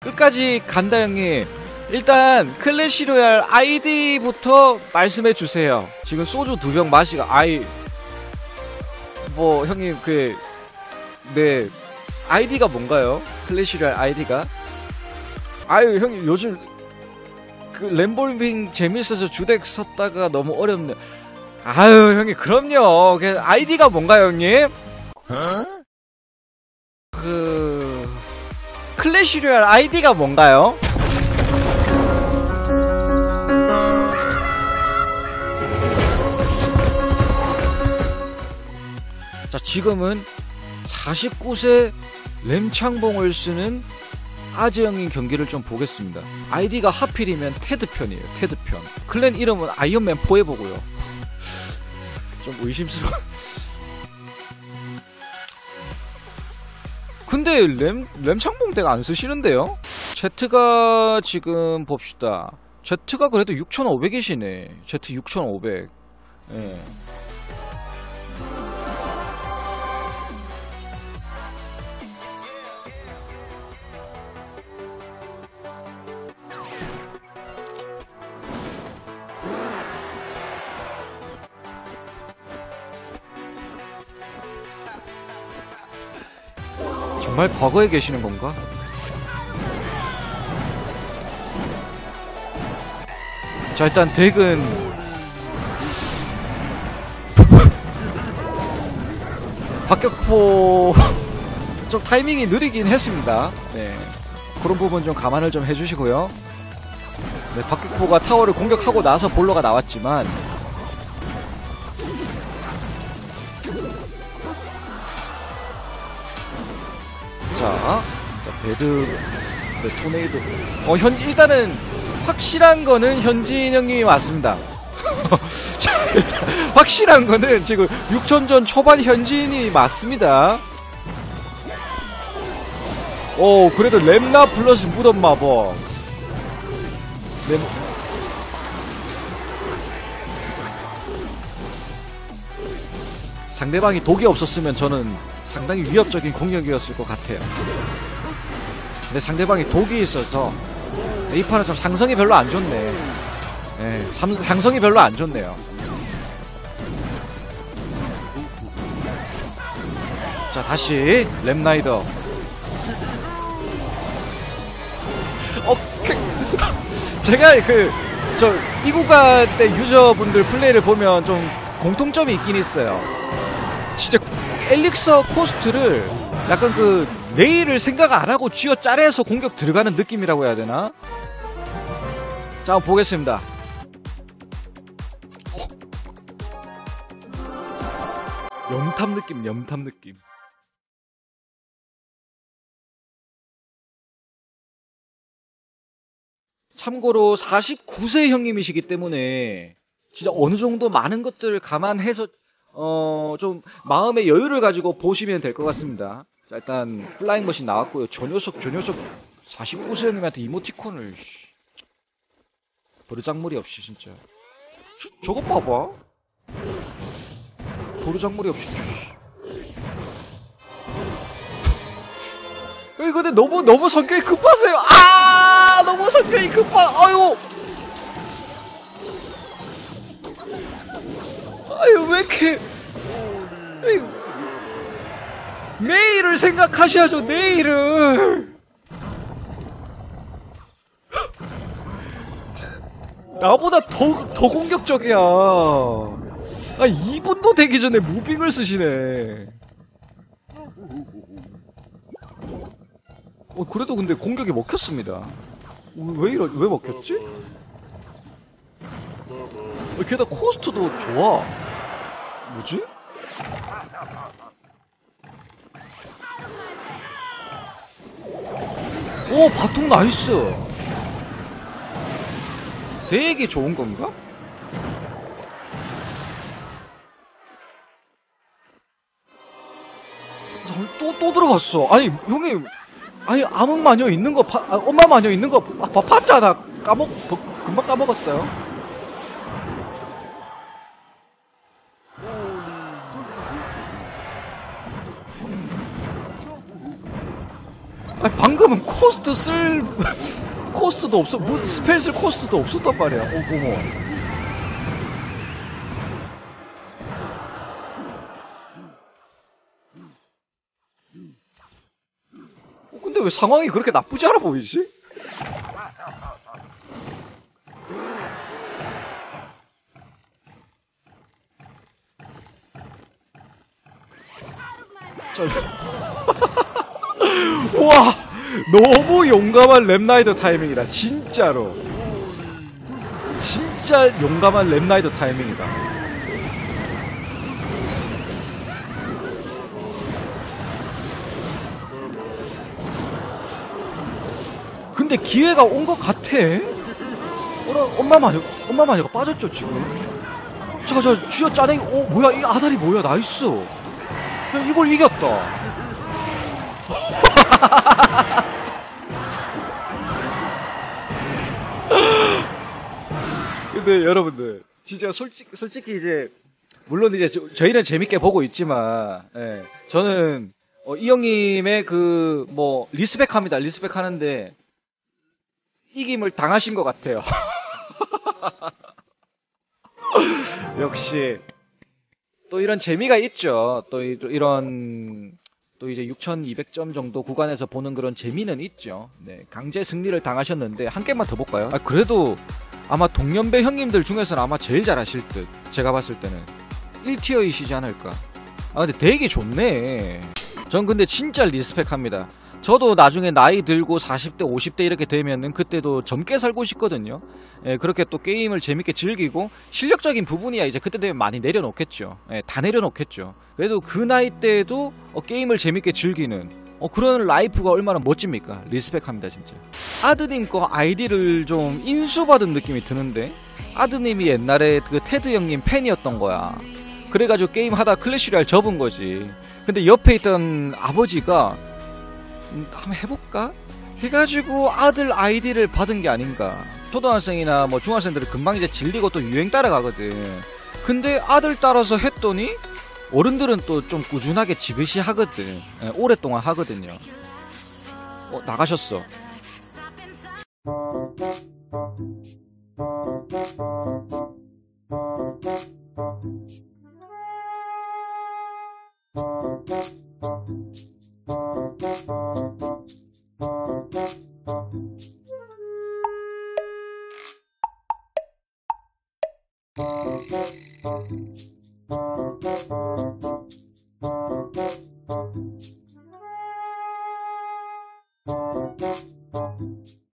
끝까지 간다 형님. 일단 클래시로얄 아이디부터 말씀해주세요. 지금 소주 2병 마시고 뭐 형님 네 아이디가 뭔가요? 클래시로얄 아이디가? 아유 형님 요즘 램볼빙 재밌어서 주덱 섰다가 너무 어렵네. 아유 형님 그럼요. 아이디가 뭔가요 형님? 클래시로얄 아이디가 뭔가요? 자, 지금은 49세 램창봉을 쓰는 아재 형님 경기를 좀 보겠습니다. 아이디가 하필이면 테드편이에요. 테드편. 클랜 이름은 아이언맨 4 해보고요. 좀 의심스러워. 근데 램창봉 덱 안 쓰시는데요? 제트가 지금 봅시다. 제트가 그래도 6500이시네. 제트 6500. 예. 정말 과거에 계시는 건가? 자, 일단 덱은 박격포 좀 타이밍이 느리긴 했습니다. 네, 그런 부분 좀 감안을 좀 해주시고요. 네, 박격포가 타워를 공격하고 나서 볼러가 나왔지만 자, 배드, 네, 토네이도. 일단은 확실한 거는 현진 형님이 왔습니다. 자, 일단 확실한 거는 지금 6천전 초반 현진이 맞습니다. 그래도 렘나 플러스 무덤 마법. 상대방이 독이 없었으면 저는 상당히 위협적인 공격이었을 것 같아요. 근데 상대방이 독이 있어서 이 판은 좀 상성이 별로 안 좋네. 네, 상성이 별로 안 좋네요. 자, 다시 램라이더. 제가 이 구간 때 유저분들 플레이를 보면 좀 공통점이 있긴 있어요. 진짜 엘릭서 코스트를 약간 네일을 생각 안 하고 쥐어 짜내서 공격 들어가는 느낌이라고 해야 되나? 자, 한번 보겠습니다. 염탐 느낌. 참고로 49세 형님이시기 때문에 진짜 어느 정도 많은 것들을 감안해서 좀 마음의 여유를 가지고 보시면 될 것 같습니다. 자, 일단 플라잉 머신 나왔고요. 저 녀석 49세 형님한테 이모티콘을 버르장머리 없이 진짜 저것 봐봐. 버르장머리 없이 근데 너무 성격이 급하세요. 너무 성격이 아유 왜 이렇게 내일을 생각하셔야죠. 내일을 나보다 더 공격적이야. 2분도 되기 전에 무빙을 쓰시네. 그래도 근데 공격이 먹혔습니다. 왜 먹혔지? 게다가 코스트도 좋아. 뭐지? 바통 나이스. 되게 좋은 건가? 또 들어갔어. 아니 형님, 암흑 마녀 있는 거 엄마 마녀 있는 거 봤잖아. 금방 까먹었어요. 아니, 방금은 코스트 쓸 코스트도 없어. 뭐 스펠 쓸 코스트도 없었단 말이야. 어머. 근데 왜 상황이 그렇게 나쁘지 않아 보이지? 우와, 너무 용감한 랩라이더 타이밍이다. 진짜로. 진짜 용감한 랩라이더 타이밍이다. 근데 기회가 온 것 같아. 엄마 마녀가 빠졌죠 지금. 자 쥐어 짜내기. 뭐야, 이 아다리 뭐야. 나이스. 야, 이걸 이겼다. 근데 여러분들 진짜 솔직히 이제 물론 이제 저희는 재밌게 보고 있지만, 예, 저는 이 형님의 그 뭐 리스펙합니다. 리스펙하는데 이김을 당하신 것 같아요. 역시 또 이런 재미가 있죠. 또 이런 또 이제 6,200점 정도 구간에서 보는 그런 재미는 있죠. 네, 강제 승리를 당하셨는데 한 게임만 더 볼까요? 그래도 아마 동년배 형님들 중에서는 아마 제일 잘하실 듯. 제가 봤을 때는 1티어이시지 않을까. 근데 되게 좋네. 전 근데 진짜 리스펙합니다. 저도 나중에 나이 들고 40대 50대 이렇게 되면은 그때도 젊게 살고 싶거든요. 예, 그렇게 또 게임을 재밌게 즐기고 실력적인 부분이야 이제 그때 되면 많이 내려놓겠죠. 예, 다 내려놓겠죠. 그래도 그 나이 때에도 게임을 재밌게 즐기는 그런 라이프가 얼마나 멋집니까. 리스펙합니다 진짜. 아드님 거 아이디를 좀 인수받은 느낌이 드는데, 아드님이 옛날에 그 테드 형님 팬이었던 거야. 그래가지고 게임하다 클래시를 접은 거지. 근데 옆에 있던 아버지가 한번 해볼까? 해가지고 아들 아이디를 받은 게 아닌가. 초등학생이나 뭐 중학생들은 금방 이제 질리고 또 유행 따라가거든. 근데 아들 따라서 했더니 어른들은 또 좀 꾸준하게 지그시 하거든. 예, 오랫동안 하거든요. 나가셨어.